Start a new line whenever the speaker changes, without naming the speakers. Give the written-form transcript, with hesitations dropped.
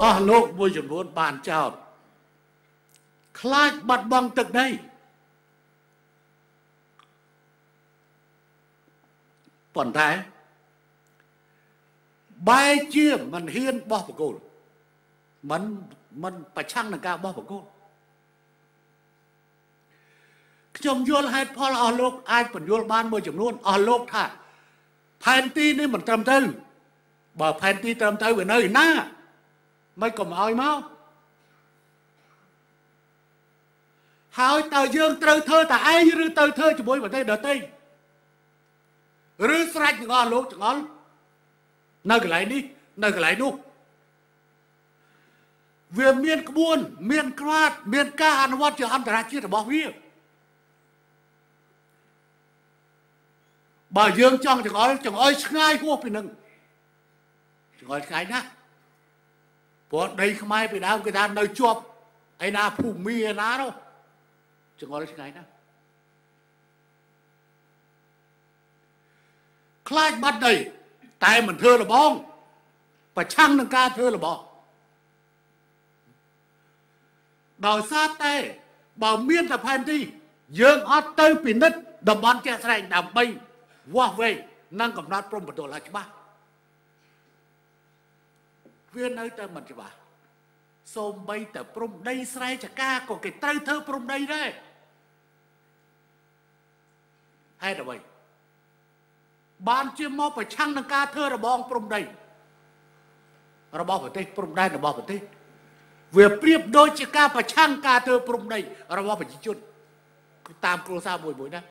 អស់លោកមួយចំនួនបានចោតខ្លាចបាត់បង់ទឹកដីប៉ុន្តែបែរជាមិនហ៊ានបោះបកគោលមិនប្រឆាំងនឹងការបោះបកគោលខ្ញុំយល់ហេតុផលអស់លោកអាចបញ្យល់បានមួយចំនួនអស់លោកថាផែនទីនេះមិនត្រឹមត្រូវបើផែនទីត្រឹមត្រូវវានៅណាមិនកុំឲ្យមកហើយតើយើងត្រូវធ្វើតែឯងឬទៅធ្វើជាមួយប្រទេសដទៃឬស្រេចទាំងអស់លោកទាំងអស់នៅកន្លែងនេះនៅកន្លែងនោះវាមានក្បួនមានក្រាតមានការអនុវត្តជាអន្តរជាតិរបស់វាបើយើងចង់ចង្អុលឆ្ងាយហួសពីនឹងចង្អុលឆ្ងាយណាស់ព្រោះដីខ្មែរពីដើមគេថានៅជាប់ឯណាភូមិឯណានោះចង្អុលឆ្ងាយណាស់ខ្លាចបាត់ដីតែមិនធ្វើរបងប្រឆាំងនឹងការធ្វើរបងដោយសារតែបើមានតែផែនទីយើងអត់ទៅពិនិត្យតំបន់ជាក់ស្ដែងដើម្បីវាស់វែងនិងកំណត់ព្រំប្រទល់ឲ្យច្បាស់វានៅតែមិនច្បាស់សូម្បីតែព្រំដីស្រែចកាក៏គេត្រូវធ្វើព្រំដីដែរហេតុអ្វីបានជាមកប្រឆាំងនឹងការធ្វើរបងព្រំដីរបស់ប្រទេសព្រំដែនរបស់ប្រទេសវាប្រៀបដូចជាការប្រឆាំងការធ្វើព្រំដីរបស់ប្រជាជនតាមគ្រួសារមួយណា